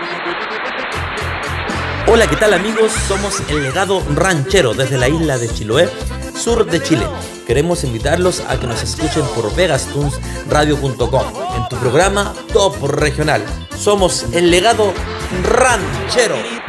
Hola, ¿qué tal amigos? Somos El Legado Ranchero desde la isla de Chiloé, sur de Chile. Queremos invitarlos a que nos escuchen por vegastunsradio.com en tu programa Top Regional. Somos El Legado Ranchero.